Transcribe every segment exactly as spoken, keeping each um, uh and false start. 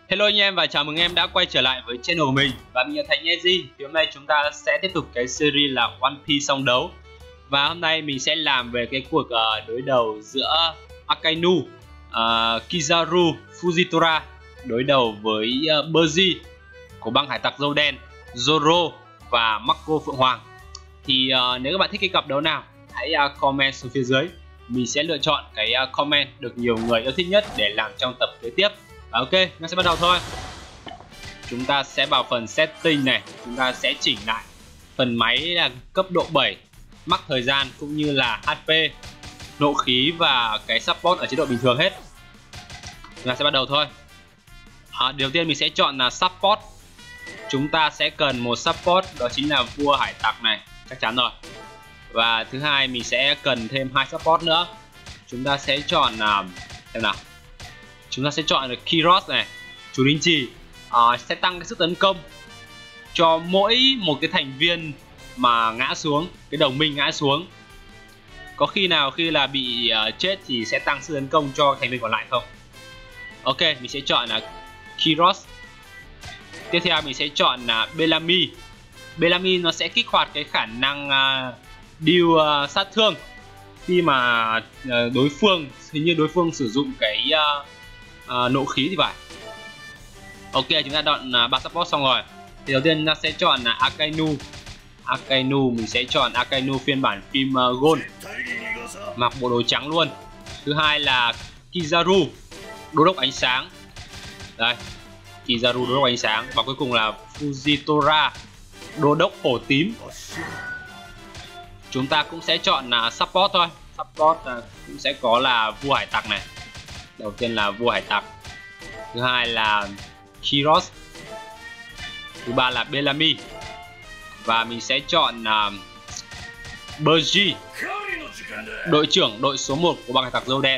Hello anh em và chào mừng em đã quay trở lại với channel của mình. Và mình là Thành Easy. Thì hôm nay chúng ta sẽ tiếp tục cái series là One Piece song đấu. Và hôm nay mình sẽ làm về cái cuộc uh, đối đầu giữa Akainu, uh, Kizaru Fujitora đối đầu với uh, Buggy của băng hải tặc dâu đen, Zoro và Mako Phượng Hoàng. Thì uh, nếu các bạn thích cái cặp đấu nào, hãy uh, comment xuống phía dưới. Mình sẽ lựa chọn cái uh, comment được nhiều người yêu thích nhất để làm trong tập kế tiếp. Ok, nó sẽ bắt đầu thôi. Chúng ta sẽ vào phần setting này. Chúng ta sẽ chỉnh lại phần máy là cấp độ bảy, mắc thời gian cũng như là hát pê, nộ khí và cái support ở chế độ bình thường hết. Chúng ta sẽ bắt đầu thôi. à, Điều tiên mình sẽ chọn là support. Chúng ta sẽ cần một support, đó chính là vua hải tặc này, chắc chắn rồi. Và thứ hai mình sẽ cần thêm hai support nữa. Chúng ta sẽ chọn uh, xem nào. Chúng ta sẽ chọn được Kiros này, chú lính chì, uh, sẽ tăng cái sức tấn công cho mỗi một cái thành viên mà ngã xuống, cái đồng minh ngã xuống. Có khi nào khi là bị uh, chết thì sẽ tăng sức tấn công cho thành viên còn lại không? Ok, mình sẽ chọn là Kiros. Tiếp theo mình sẽ chọn là Bellamy. Bellamy nó sẽ kích hoạt cái khả năng uh, deal uh, sát thương khi mà uh, đối phương, hình như đối phương sử dụng cái uh, uh, nộ khí thì phải. Ok, chúng ta chọn uh, ba support xong rồi. Thì đầu tiên ta sẽ chọn là Akainu. Akainu mình sẽ chọn Akainu phiên bản phim uh, Gold, mặc bộ đồ trắng luôn. Thứ hai là Kizaru, đô đốc ánh sáng. Đây, Kizaru đô đốc ánh sáng. Và cuối cùng là Fujitora, đô đốc hổ tím. Chúng ta cũng sẽ chọn là uh, support thôi. Support uh, cũng sẽ có là vua hải tặc này. Đầu tiên là vua hải tặc. Thứ hai là Kiros. Thứ ba là Bellamy. Và mình sẽ chọn uh, Buggy, đội trưởng đội số một của băng hải tặc dâu đen.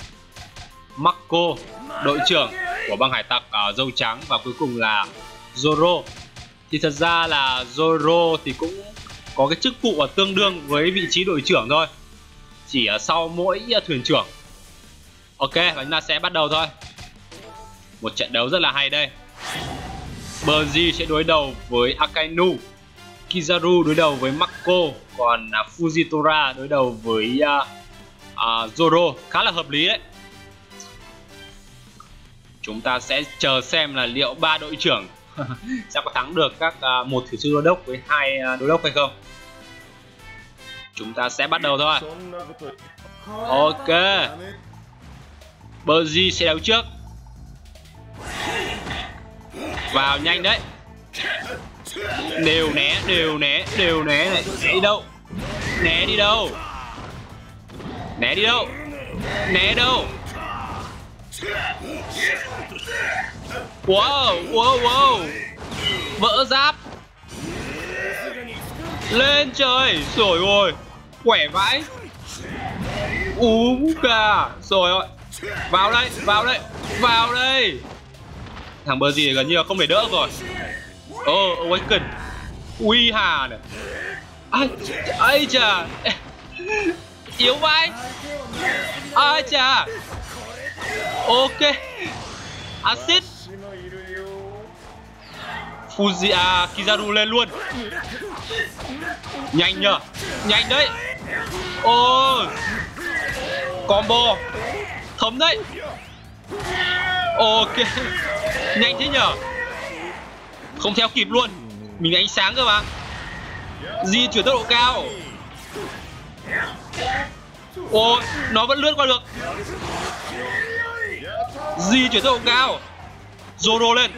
Mako, đội trưởng của băng hải tặc uh, dâu trắng. Và cuối cùng là Zoro. Thì thật ra là Zoro thì cũng có cái chức vụ tương đương với vị trí đội trưởng thôi, chỉ ở sau mỗi uh, thuyền trưởng. Ok, và chúng ta sẽ bắt đầu thôi. Một trận đấu rất là hay đây. Buggy sẽ đối đầu với Akainu, Kizaru đối đầu với Mako, còn uh, Fujitora đối đầu với uh, uh, Zoro. Khá là hợp lý đấy. Chúng ta sẽ chờ xem là liệu ba đội trưởng sẽ có thắng được các uh, một thủy sư đô đốc với hai uh, đô đốc hay không. Chúng ta sẽ bắt đầu thôi. Ok, Buggy sẽ đấu trước. Vào nhanh đấy. Đều né, đều né, đều né này. Né đi đâu? Né đi đâu? Né đi đâu? Né đâu? Wow, wow, wow. Vỡ giáp. Lên trời. Rồi ôi, khỏe vãi. Ú cả. Rồi ơi. Vào đây, vào đây, vào đây. Thằng Buggy gần như là không thể đỡ rồi. Ồ, oh, Awaken. Uy hà này. Ai, ai chà. Yếu vãi. Ai chà. Ok. Acid. Fuji, à, Kizaru lên luôn. Nhanh nhờ. Nhanh đấy. Ô, oh. Combo. Thấm đấy. Ok. Nhanh thế nhở. Không theo kịp luôn. Mình ánh sáng cơ mà. Di chuyển tốc độ cao. Ôi, nó vẫn lướt qua được. Di chuyển tốc độ cao. Zoro lên.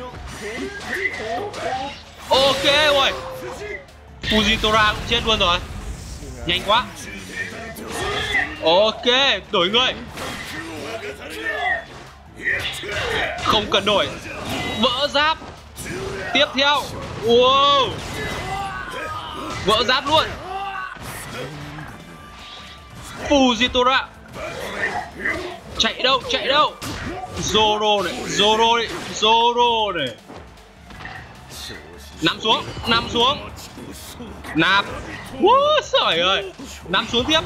Ok ôi. Fujitora cũng chết luôn rồi. Nhanh quá. Ok, đổi người. Không cần đổi. Vỡ giáp. Tiếp theo. Wow. Vỡ giáp luôn. Fujitora. Chạy đâu, chạy đâu. Zoro này, Zoro này, Zoro này. Nằm xuống, nằm xuống. Nạp. Wow, trời ơi. Nằm xuống tiếp.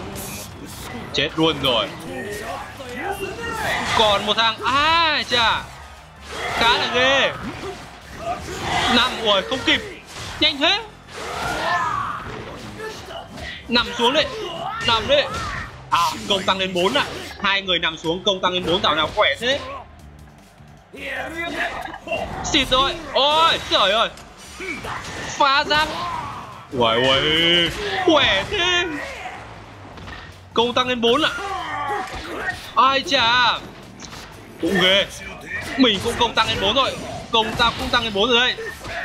Chết luôn rồi. Còn một thằng. À chà. Khá là ghê. Nằm, ui không kịp. Nhanh thế. Nằm xuống đi. Nằm đi. À, công tăng lên bốn ạ. Hai người nằm xuống công tăng lên bốn, thảo nào khỏe thế. Xịt rồi. Ôi trời ơi. Phá giáp. Uầy uầy. Khỏe thế. Công tăng lên bốn ạ. Ai chà. Cũng ghê. Mình cũng công tăng lên bốn rồi. Công ta cũng tăng lên bốn rồi đây.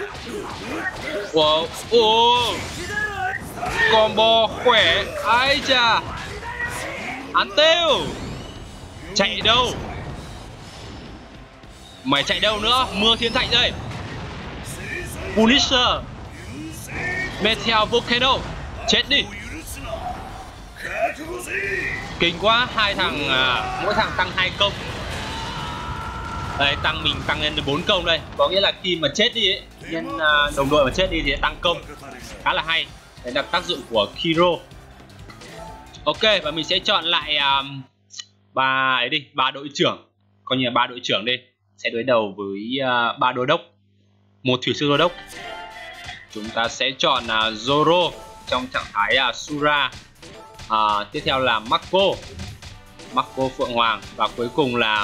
Wow. Oh. Combo khỏe. Ai chà. Ăn tiêu. Chạy đâu? Mày chạy đâu nữa? Mưa thiên thạch đây. Punisher. Meteor Volcano. Chết đi. Kinh quá. Hai thằng à, mỗi thằng tăng hai công. Đây, tăng mình tăng lên được bốn công đây. Có nghĩa là khi mà chết đi ấy, nhân uh, đồng đội mà chết đi thì tăng công. Khá là hay. Đấy là tác dụng của Kiro. Ok, và mình sẽ chọn lại um, ba ấy đi, ba đội trưởng. Coi như là ba đội trưởng đi. Sẽ đối đầu với uh, ba đô đốc. Một thủy sư đô đốc. Chúng ta sẽ chọn uh, Zoro trong trạng thái uh, Sura. uh, Tiếp theo là Mako. Mako Phượng Hoàng. Và cuối cùng là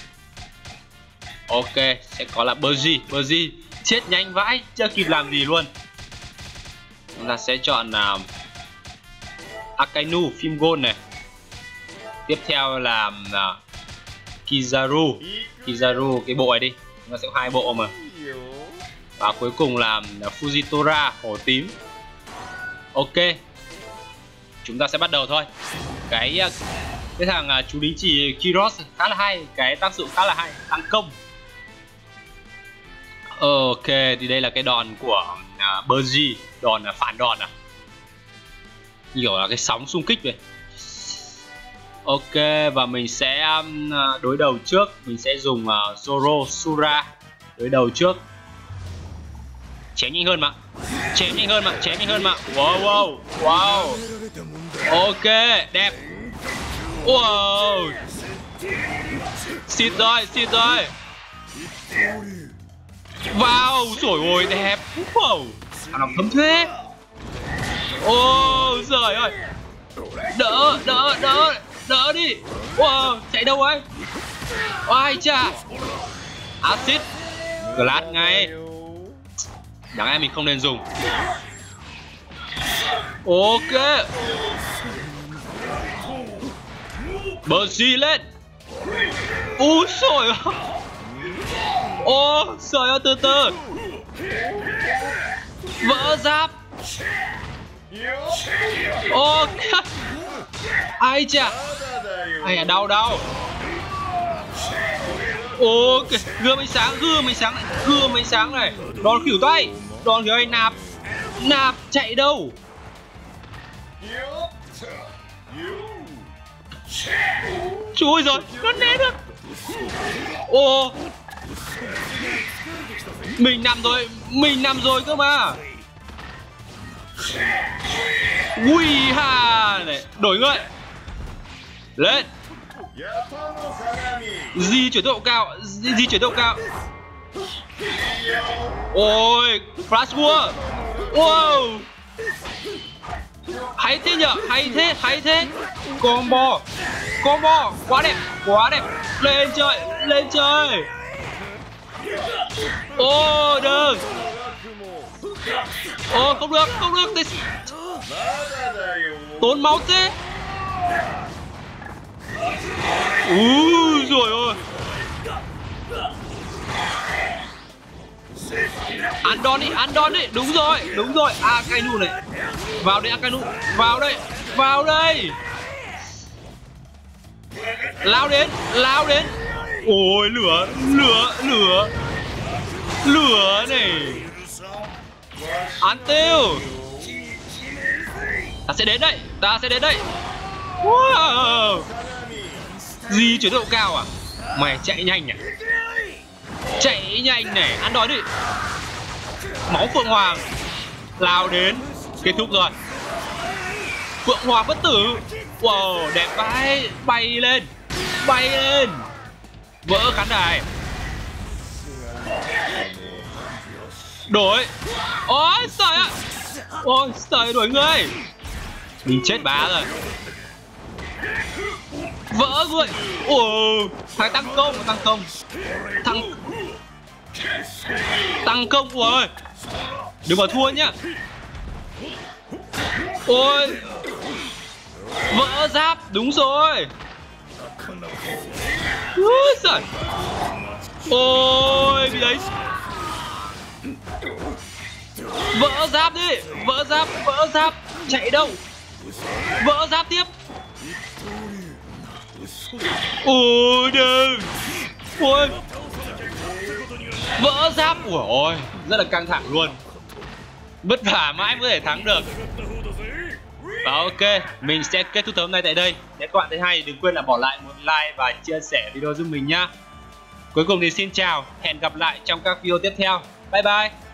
ok, sẽ có là Bergy. Bergy chết nhanh vãi, chưa kịp làm gì luôn. Chúng ta sẽ chọn uh, Akainu, phim Gold này. Tiếp theo là uh, Kizaru. Kizaru, cái bộ này đi. Chúng ta sẽ có hai bộ mà. Và cuối cùng là uh, Fujitora, hổ tím. Ok. Chúng ta sẽ bắt đầu thôi. Cái uh, cái thằng uh, chú lính chỉ Kiros khá là hay. Cái tác dụng khá là hay, tăng công. Ok, thì đây là cái đòn của uh, Bergy. Đòn là uh, phản đòn à. Nhiều là cái sóng xung kích vậy. Ok, và mình sẽ um, đối đầu trước. Mình sẽ dùng uh, Zoro Sura đối đầu trước. Chém nhanh hơn mà. Chém nhanh hơn mà, chém nhanh hơn mà. Wow, wow, wow. Ok, đẹp. Wow. Xịt rồi, xịt rồi. Wow, rồi ôi đẹp. Wow. Nó thấm thế. Ô, trời ơi. Đỡ, đỡ, đỡ, đỡ đi. Wow, chạy đâu ấy? Ai chà. Acid. Glass ngay. Đáng lẽ mình không nên dùng. Ok. Bergy lên. Úi trời ơi. Ô, trời ơi, từ từ. Vỡ giáp. Ok. Ai chà. Ai à, đau đau. Ok, gươm ánh sáng, gươm ánh sáng này, gươm ánh sáng này. Đòn khỉu tay. Đòn khỉu tay nạp. Nạp chạy đâu? Chui rồi, nó né được. Ô. Mình nằm rồi, mình nằm rồi cơ mà. Ui ha này, đổi người. Lên. Di chuyển tốc độ cao, di, di chuyển tốc độ cao. Ôi, Flash War. Wow. Hay thế nhở, hay thế, hay thế. Combo. Combo, quá đẹp, quá đẹp. Lên chơi, lên chơi. Ô, đừng. Ô, không được, không được. Tốn máu thế. Úi dồi ôi. Ăn đòn đi, ăn đòn đi. Đúng rồi, đúng rồi. Akainu này. Vào đây Akainu. Vào đây, vào đây. Lao đến, lao đến. Ôi lửa, lửa, lửa. Lửa này. Ăn tiêu. Ta sẽ đến đây, ta sẽ đến đây. Wow. Di chuyển tốc độ cao à? Mày chạy nhanh à? Chạy nhanh này, ăn đói đi. Máu Phượng Hoàng. Lao đến. Kết thúc rồi. Phượng Hoàng bất tử. Wow, đẹp vãi. Bay lên. Bay lên. Vỡ khán đài. Đổi. Ôi trời ạ. Ôi trời, đuổi người. Mình chết bá rồi. Vỡ người. Ồ, thằng tăng công, tăng công. Thằng tăng công. Ôi, đừng bảo thua nhá. Ôi, vỡ giáp, đúng rồi. Úi giời. Ôi, bị đấy. Vỡ giáp đi, vỡ giáp, vỡ giáp. Chạy đâu? Vỡ giáp tiếp. Ôi đừng. Ôi, vỡ giáp. Ôi, rất là căng thẳng luôn. Vất vả mãi mới thể thắng được. Và ok, mình sẽ kết thúc tập hôm nay tại đây. Nếu các bạn thấy hay, đừng quên là bỏ lại một like và chia sẻ video giúp mình nhá. Cuối cùng thì xin chào, hẹn gặp lại trong các video tiếp theo. Bye bye.